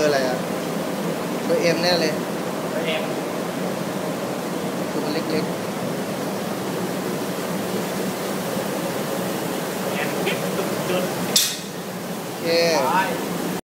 อร์อะไรอ่ะเบอร์เอ็มแน่เลยเบอร์เอ็มคือมันเล็กแอนเก็บจุดๆโอเค